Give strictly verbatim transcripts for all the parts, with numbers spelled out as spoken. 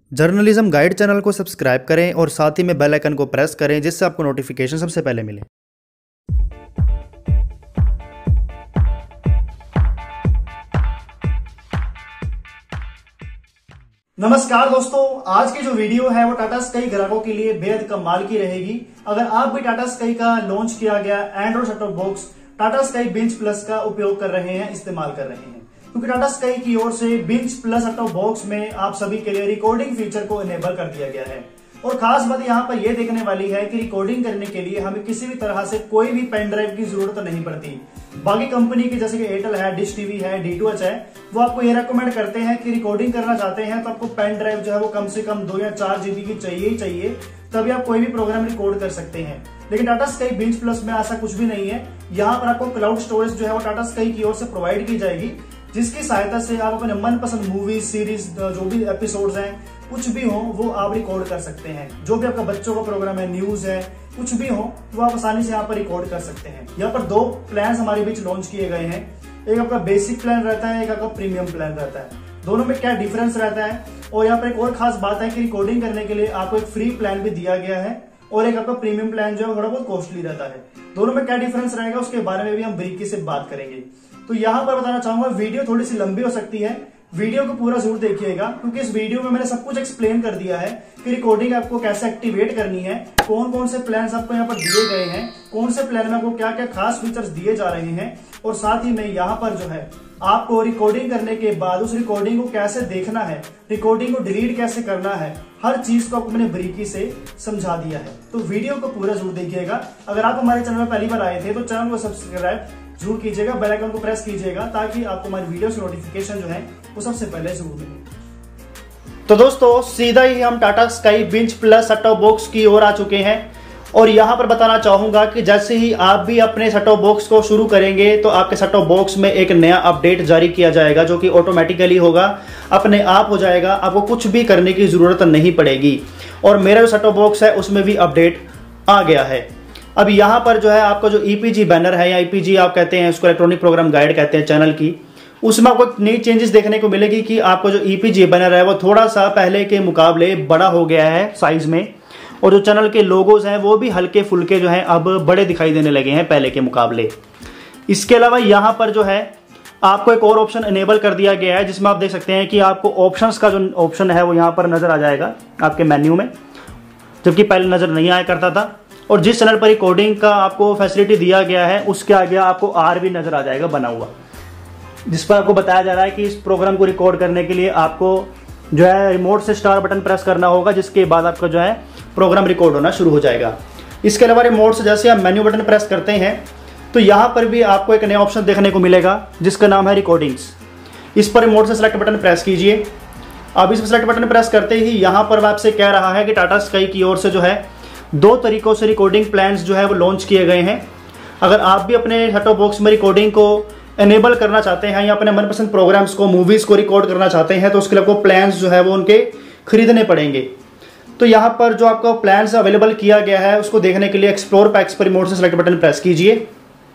Journalism guide channel को subscribe करें और साथ ही में बेल आइकन को प्रेस करें जिससे आपको नोटिफिकेशन सबसे पहले मिले। नमस्कार दोस्तों, आज की जो वीडियो है वो टाटा स्काई ग्राहकों के लिए बेहद कमाल की रहेगी। अगर आप भी टाटा स्काई का लॉन्च किया गया Android set top box Tata Sky बिंच plus का उपयोग कर रहे हैं, इस्तेमाल कर रहे हैं, क्योंकि टाटा स्काई की ओर से Binge plus set top box में आप सभी के लिए रिकॉर्डिंग फीचर को इनेबल कर दिया गया है। और खास बात यहाँ पर यह देखने वाली है कि रिकॉर्डिंग करने के लिए हमें किसी भी तरह से कोई भी पेन ड्राइव की जरूरत नहीं पड़ती। बाकी कंपनी की जैसे कि एयरटेल है, डिश टीवी है, डी टू एच है, वो आपको ये रेकमेंड करते हैं कि रिकॉर्डिंग करना चाहते हैं तो आपको पेन ड्राइव जो है वो कम से कम दो या चार जीबी की चाहिए ही चाहिए, तभी आप कोई भी प्रोग्राम रिकॉर्ड कर सकते हैं। लेकिन टाटा स्काई बिंच प्लस में ऐसा कुछ भी नहीं है। यहाँ पर आपको क्लाउड स्टोरेज जो है वो टाटा स्काई की ओर से प्रोवाइड की जाएगी, जिसकी सहायता से आप अपने मनपसंद मूवी सीरीज जो भी एपिसोड्स हैं, कुछ भी हो वो आप रिकॉर्ड कर सकते हैं। जो भी आपका बच्चों का प्रोग्राम है, न्यूज है, कुछ भी हो वो आप आसानी से यहाँ पर रिकॉर्ड कर सकते हैं। यहाँ पर दो प्लान हमारे बीच लॉन्च किए गए हैं, एक आपका बेसिक प्लान रहता है, एक आपका प्रीमियम प्लान रहता है। दोनों में क्या डिफरेंस रहता है, और यहाँ पर एक और खास बात है कि रिकॉर्डिंग करने के लिए आपको एक फ्री प्लान भी दिया गया है और एक आपका प्रीमियम प्लान जो है थोड़ा बहुत कॉस्टली रहता है। दोनों में क्या डिफरेंस रहेगा उसके बारे में भी हम बारीकी से बात करेंगे। तो यहाँ पर बताना चाहूंगा, वीडियो थोड़ी सी लंबी हो सकती है, वीडियो को पूरा जरूर देखिएगा, क्योंकि इस वीडियो में मैंने सब कुछ एक्सप्लेन कर दिया है कि रिकॉर्डिंग आपको कैसे एक्टिवेट करनी है, कौन कौन से प्लान्स आपको यहाँ पर दिए गए हैं, कौन से प्लान में आपको क्या क्या खास फीचर्स दिए जा रहे हैं, और साथ ही में यहाँ पर जो है आपको रिकॉर्डिंग करने के बाद उस रिकॉर्डिंग को कैसे देखना है, रिकॉर्डिंग को डिलीट कैसे करना है, हर चीज को आपको मैंने बारीकी से समझा दिया है। तो वीडियो को पूरा जरूर देखिएगा। अगर आप हमारे चैनल में पहली बार आए थे तो चैनल को सब्सक्राइब जरूर कीजिएगा, बेल आइकन को प्रेस कीजिएगा, ताकि आपको हमारी वीडियो की नोटिफिकेशन जो है वो सबसे पहले जरूर मिले। तो दोस्तों सीधा ही हम Tata Sky बिंच plus set top box की ओर आ चुके हैं, और यहाँ पर बताना चाहूंगा कि जैसे ही आप भी अपने सेट टॉप बॉक्स को शुरू करेंगे तो आपके सेट टॉप बॉक्स में एक नया अपडेट जारी किया जाएगा, जो कि ऑटोमेटिकली होगा, अपने आप हो जाएगा, आपको कुछ भी करने की जरूरत नहीं पड़ेगी। और मेरा जो सेट टॉप बॉक्स है उसमें भी अपडेट आ गया है। अब यहाँ पर जो है आपका जो ईपीजी बैनर है या ईपीजी आप कहते हैं, उसको इलेक्ट्रॉनिक प्रोग्राम गाइड कहते हैं चैनल की, उसमें आपको नई चेंजेस देखने को मिलेगी कि आपका जो ईपीजी बैनर है वो थोड़ा सा पहले के मुकाबले बड़ा हो गया है साइज में, और जो चैनल के लोगोज हैं वो भी हल्के फुल्के जो हैं अब बड़े दिखाई देने लगे हैं पहले के मुकाबले। इसके अलावा यहाँ पर जो है आपको एक और ऑप्शन इनेबल कर दिया गया है, जिसमें आप देख सकते हैं कि आपको ऑप्शंस का जो ऑप्शन है वो यहाँ पर नजर आ जाएगा आपके मेन्यू में, जबकि पहले नजर नहीं आया करता था। और जिस चैनल पर रिकॉर्डिंग का आपको फैसिलिटी दिया गया है उसके आगे आपको आर भी नजर आ जाएगा बना हुआ, जिस पर आपको बताया जा रहा है कि इस प्रोग्राम को रिकॉर्ड करने के लिए आपको जो है रिमोट से स्टार बटन प्रेस करना होगा, जिसके बाद आपका जो है प्रोग्राम रिकॉर्ड होना शुरू हो जाएगा। इसके अलावा रिमोट से जैसे आप मेन्यू बटन प्रेस करते हैं तो यहाँ पर भी आपको एक नया ऑप्शन देखने को मिलेगा जिसका नाम है रिकॉर्डिंग्स। इस पर रिमोट से सेलेक्ट बटन प्रेस कीजिए। अब इस सेलेक्ट बटन प्रेस करते ही यहाँ पर आपसे कह रहा है कि टाटा स्काई की ओर से जो है दो तरीकों से रिकॉर्डिंग प्लान्स जो है वो लॉन्च किए गए हैं। अगर आप भी अपने सेट टॉप बॉक्स में रिकॉर्डिंग को एनेबल करना चाहते हैं या अपने मनपसंद प्रोग्राम्स को, मूवीज को रिकॉर्ड करना चाहते हैं, तो उसके लिए आपको प्लान्स जो है वो उनके खरीदने पड़ेंगे। तो यहाँ पर जो आपको प्लान्स अवेलेबल किया गया है उसको देखने के लिए एक्सप्लोर पैक्स पर रिमोट से सेलेक्ट बटन प्रेस कीजिए।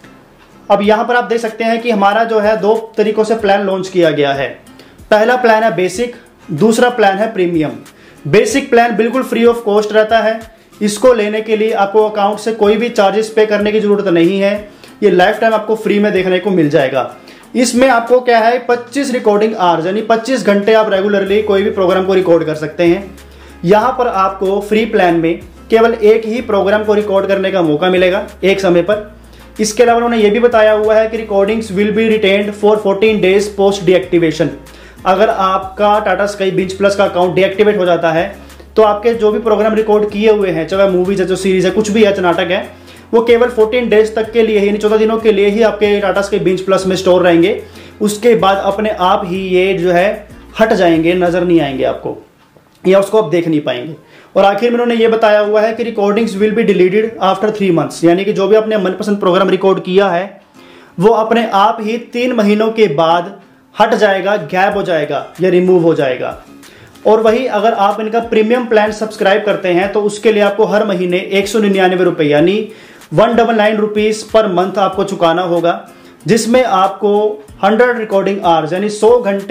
अब यहाँ पर आप देख सकते हैं कि हमारा जो है दो तरीकों से प्लान लॉन्च किया गया है। पहला प्लान है बेसिक, दूसरा प्लान है प्रीमियम। बेसिक प्लान बिल्कुल फ्री ऑफ कॉस्ट रहता है। इसको लेने के लिए आपको अकाउंट से कोई भी चार्जेस पे करने की जरूरत नहीं है। ये लाइफ टाइम आपको फ्री में देखने को मिल जाएगा। इसमें आपको क्या है, पच्चीस रिकॉर्डिंग आवर्स यानी पच्चीस घंटे आप रेगुलरली कोई भी प्रोग्राम को रिकॉर्ड कर सकते हैं। यहाँ पर आपको फ्री प्लान में केवल एक ही प्रोग्राम को रिकॉर्ड करने का मौका मिलेगा एक समय पर। इसके अलावा उन्होंने ये भी बताया हुआ है कि recordings will be retained for fourteen days post deactivation. अगर आपका टाटा स्काई बिंच प्लस का अकाउंट डीएक्टिवेट हो जाता है तो आपके जो भी प्रोग्राम रिकॉर्ड किए हुए हैं, चाहे मूवीज है, जो सीरीज है, कुछ भी है, नाटक है, वो केवल चौदह डेज तक के लिए ही, यानी चौदह दिनों के लिए ही आपके टाटा स्काई बिंच प्लस में स्टोर रहेंगे। उसके बाद अपने आप ही ये जो है हट जाएंगे, नजर नहीं आएंगे आपको, या उसको आप देख नहीं पाएंगे। और आखिर में उन्होंने ये बताया हुआ है कि recordings will be deleted after three months, यानी कि जो भी आपने मनपसंद प्रोग्राम रिकॉर्ड किया है वो अपने आप ही तीन महीनों के बाद हट जाएगा, गैप हो जाएगा या रिमूव हो जाएगा। और वही अगर आप इनका प्रीमियम प्लान सब्सक्राइब करते हैं तो उसके लिए आपको हर महीने एक सौ निन्यानवे रुपए यानी one double nine rupees per month आपको चुकाना होगा, जिसमें आपको हंड्रेड रिकॉर्डिंग आवर्स यानी सौ घंटे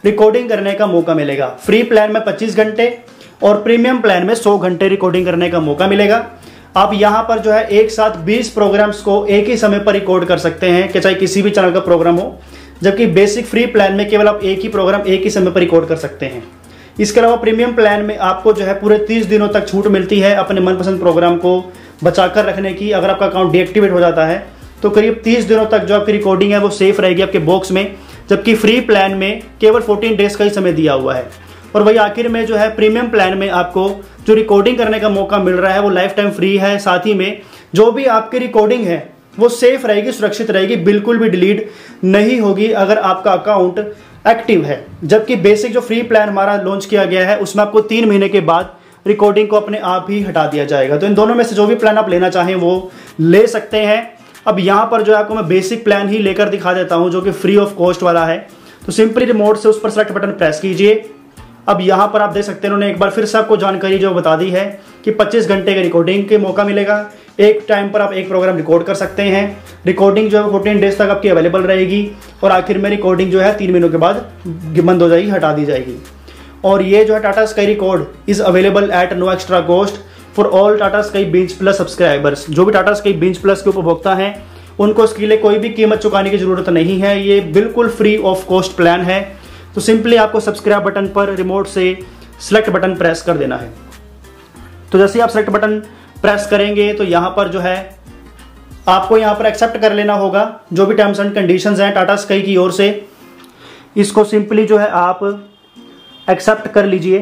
रिकॉर्डिंग करने का मौका मिलेगा। फ्री प्लान में पच्चीस घंटे और प्रीमियम प्लान में सौ घंटे रिकॉर्डिंग करने का मौका मिलेगा। आप यहाँ पर जो है एक साथ बीस प्रोग्राम्स को एक ही समय पर रिकॉर्ड कर सकते हैं कि चाहे किसी भी चैनल का प्रोग्राम हो, जबकि बेसिक फ्री प्लान में केवल आप एक ही प्रोग्राम एक ही समय पर रिकॉर्ड कर सकते हैं। इसके अलावा प्रीमियम प्लान में आपको जो है पूरे तीस दिनों तक छूट मिलती है अपने मनपसंद प्रोग्राम को बचाकर रखने की। अगर आपका अकाउंट डीएक्टिवेट हो जाता है तो करीब तीस दिनों तक जो आपकी रिकॉर्डिंग है वो सेफ रहेगी आपके बॉक्स में, जबकि फ्री प्लान में केवल चौदह डेज का ही समय दिया हुआ है। और वही आखिर में जो है प्रीमियम प्लान में आपको जो रिकॉर्डिंग करने का मौका मिल रहा है वो लाइफ टाइम फ्री है। साथ ही में जो भी आपकी रिकॉर्डिंग है वो सेफ रहेगी, सुरक्षित रहेगी, बिल्कुल भी डिलीट नहीं होगी अगर आपका अकाउंट एक्टिव है। जबकि बेसिक जो फ्री प्लान हमारा लॉन्च किया गया है उसमें आपको तीन महीने के बाद रिकॉर्डिंग को अपने आप ही हटा दिया जाएगा। तो इन दोनों में से जो भी प्लान आप लेना चाहें वो ले सकते हैं। अब यहाँ पर जो है आपको मैं बेसिक प्लान ही लेकर दिखा देता हूँ जो कि फ्री ऑफ कॉस्ट वाला है। तो सिंपली रिमोट से उस पर सेलेक्ट बटन प्रेस कीजिए। अब यहाँ पर आप देख सकते हैं उन्होंने एक बार फिर से आपको जानकारी जो बता दी है कि पच्चीस घंटे के रिकॉर्डिंग के मौका मिलेगा। एक टाइम पर आप एक प्रोग्राम रिकॉर्ड कर सकते हैं। रिकॉर्डिंग जो है फोर्टीन डेज तक आपकी अवेलेबल रहेगी और आखिर में रिकॉर्डिंग जो है तीन महीनों के बाद बंद हो जाएगी, हटा दी जाएगी। और ये जो है Tata Sky record is available at no extra cost for all Tata Sky बिंच plus subscribers. जो भी टाटा स्काई बिंच प्लस के उपभोक्ता हैं उनको इसके लिए कोई भी कीमत चुकाने की जरूरत नहीं है। ये बिल्कुल फ्री ऑफ कॉस्ट प्लान है। तो सिंपली आपको सब्सक्राइब बटन पर रिमोट से सिलेक्ट बटन प्रेस कर देना है। तो जैसे आप सिलेक्ट बटन प्रेस करेंगे तो यहाँ पर जो है आपको यहाँ पर एक्सेप्ट कर लेना होगा जो भी टर्म्स एंड कंडीशंस हैं टाटा स्काई की ओर से। इसको सिंपली जो है आप एक्सेप्ट कर लीजिए।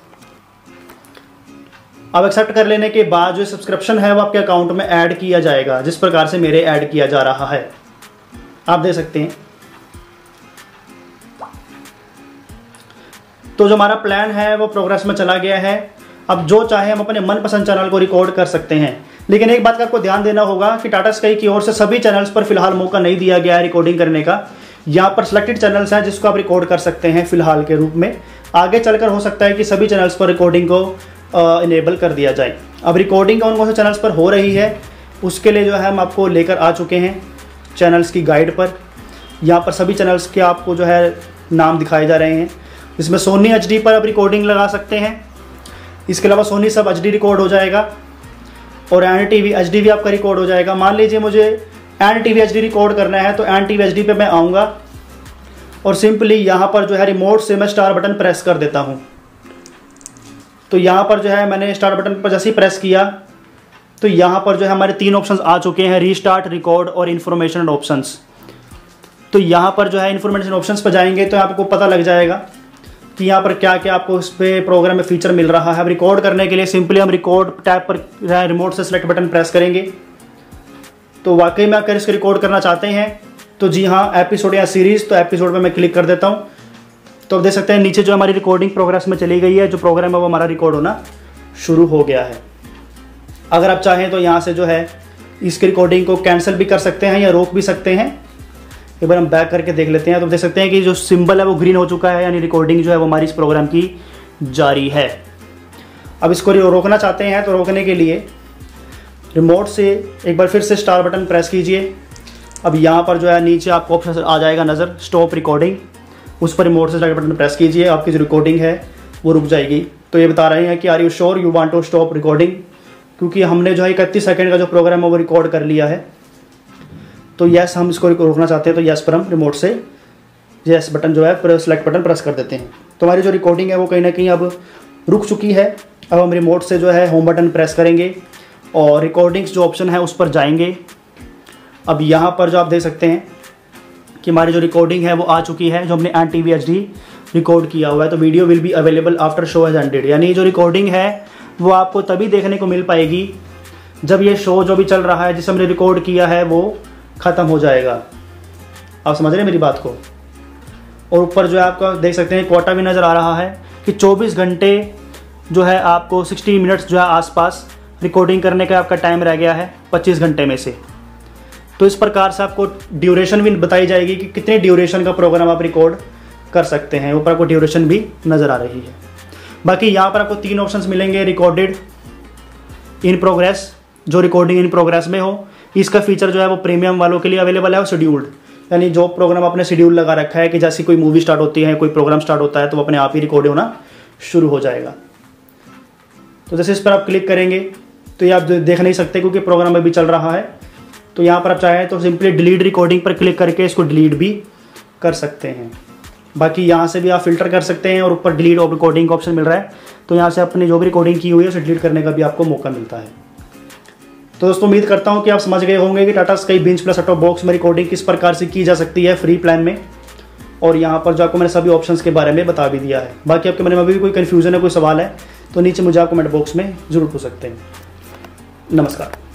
अब एक्सेप्ट कर लेने के बाद जो सब्सक्रिप्शन है वो आपके अकाउंट में ऐड किया जाएगा, जिस प्रकार से मेरे ऐड किया जा रहा है आप देख सकते हैं। तो जो हमारा प्लान है वो प्रोग्रेस में चला गया है। अब जो चाहे हम अपने मनपसंद चैनल को रिकॉर्ड कर सकते हैं। लेकिन एक बात का आपको ध्यान देना होगा कि टाटा स्काई की ओर से सभी चैनल्स पर फिलहाल मौका नहीं दिया गया है रिकॉर्डिंग करने का। यहाँ पर सिलेक्टेड चैनल्स हैं जिसको आप रिकॉर्ड कर सकते हैं फिलहाल के रूप में। आगे चलकर हो सकता है कि सभी चैनल्स पर रिकॉर्डिंग को इनेबल कर दिया जाए। अब रिकॉर्डिंग कौन कौन से चैनल्स पर हो रही है उसके लिए जो है हम आपको लेकर आ चुके हैं चैनल्स की गाइड पर। यहाँ पर सभी चैनल्स के आपको जो है नाम दिखाए जा रहे हैं। इसमें सोनी एच डी पर आप रिकॉर्डिंग लगा सकते हैं। इसके अलावा सोनी सब एच डी रिकॉर्ड हो जाएगा और N T V H D भी आपका रिकॉर्ड हो जाएगा। मान लीजिए मुझे N T V H D record करना है तो N T V H D पे मैं आऊँगा और सिंपली यहाँ पर जो है रिमोट से मैं स्टार बटन प्रेस कर देता हूँ। तो यहाँ पर जो है मैंने स्टार बटन पर जैसे ही प्रेस किया तो यहाँ पर जो है हमारे तीन ऑप्शंस आ चुके हैं, रीस्टार्ट, रिकॉर्ड और इन्फॉर्मेशन ऑप्शंस। तो यहाँ पर जो है इन्फॉर्मेशन ऑप्शंस पर जाएंगे तो आपको पता लग जाएगा कि यहाँ पर क्या क्या आपको इस पे प्रोग्राम में फीचर मिल रहा है। अब रिकॉर्ड करने के लिए सिंपली हम रिकॉर्ड टैब पर रिमोट से सेलेक्ट बटन प्रेस करेंगे। तो वाकई में अगर इसको रिकॉर्ड करना चाहते हैं तो जी हाँ, एपिसोड या सीरीज, तो एपिसोड पे मैं क्लिक कर देता हूँ। तो आप देख सकते हैं नीचे जो हमारी रिकॉर्डिंग प्रोग्रेस में चली गई है, जो प्रोग्राम है वो हमारा रिकॉर्ड होना शुरू हो गया है। अगर आप चाहें तो यहाँ से जो है इसकी रिकॉर्डिंग को कैंसिल भी कर सकते हैं या रोक भी सकते हैं। एक बार हम बैक करके देख लेते हैं तो देख सकते हैं कि जो सिंबल है वो ग्रीन हो चुका है, यानी रिकॉर्डिंग जो है वो हमारी इस प्रोग्राम की जारी है। अब इसको रोकना चाहते हैं तो रोकने के लिए रिमोट से एक बार फिर से स्टार बटन प्रेस कीजिए। अब यहाँ पर जो है नीचे आपको ऑप्शन आ जाएगा नज़र, स्टॉप रिकॉर्डिंग। उस पर रिमोट से स्टार बटन प्रेस कीजिए, आपकी जो रिकॉर्डिंग है वो रुक जाएगी। तो ये बता रहे हैं कि are you sure you want to stop recording, क्योंकि हमने जो है इकतीस सेकंड का जो प्रोग्राम है वो रिकॉर्ड कर लिया है। तो यस, हम इसको रोकना चाहते हैं तो यस पर हम रिमोट से यस बटन जो है सेलेक्ट बटन प्रेस कर देते हैं। तो हमारी जो रिकॉर्डिंग है वो कहीं ना कहीं अब रुक चुकी है। अब हम रिमोट से जो है होम बटन प्रेस करेंगे और रिकॉर्डिंग्स जो ऑप्शन है उस पर जाएंगे। अब यहाँ पर जो आप देख सकते हैं कि हमारी जो रिकॉर्डिंग है वो आ चुकी है, जो हमने N T V H D record किया हुआ है। तो video will be available after show has ended, यानी जो रिकॉर्डिंग है वो आपको तभी देखने को मिल पाएगी जब ये शो जो भी चल रहा है जिसे हमने रिकॉर्ड किया है वो ख़त्म हो जाएगा। आप समझ रहे हैं मेरी बात को। और ऊपर जो है आपका देख सकते हैं क्वाटा भी नज़र आ रहा है कि चौबीस घंटे जो है आपको साठ मिनट्स जो है आसपास रिकॉर्डिंग करने का आपका टाइम रह गया है पच्चीस घंटे में से। तो इस प्रकार से आपको ड्यूरेशन भी बताई जाएगी कि कितने ड्यूरेशन का प्रोग्राम आप रिकॉर्ड कर सकते हैं। ऊपर आपको ड्यूरेशन भी नज़र आ रही है। बाकी यहाँ पर आपको तीन ऑप्शंस मिलेंगे, रिकॉर्डेड, इन प्रोग्रेस। जो रिकॉर्डिंग इन प्रोग्रेस में हो इसका फीचर जो है वो प्रीमियम वालों के लिए अवेलेबल है और शेड्यूल्ड। यानी जो प्रोग्राम आपने शेड्यूल लगा रखा है कि जैसी कोई मूवी स्टार्ट होती है, कोई प्रोग्राम स्टार्ट होता है, तो अपने आप ही रिकॉर्ड होना शुरू हो जाएगा। तो जैसे इस पर आप क्लिक करेंगे तो ये आप देख नहीं सकते क्योंकि प्रोग्राम अभी चल रहा है। तो यहाँ पर आप चाहें तो सिंपली डिलीट रिकॉर्डिंग पर क्लिक करके इसको डिलीट भी कर सकते हैं। बाकी यहाँ से भी आप फिल्टर कर सकते हैं और ऊपर डिलीट रिकॉर्डिंग का ऑप्शन मिल रहा है, तो यहाँ से अपनी जो भी रिकॉर्डिंग की हुई है उसे डिलीट करने का भी आपको मौका मिलता है। तो दोस्तों उम्मीद करता हूँ कि आप समझ गए होंगे कि Tata Sky binge plus set top box में रिकॉर्डिंग किस प्रकार से की जा सकती है फ्री प्लान में, और यहाँ पर जो आपको मैंने सभी ऑप्शंस के बारे में बता भी दिया है। बाकी आपके मन में अभी भी कोई कन्फ्यूजन है, कोई सवाल है, तो नीचे मुझे आप कमेंट बॉक्स में जरूर पूछ सकते हैं। नमस्कार।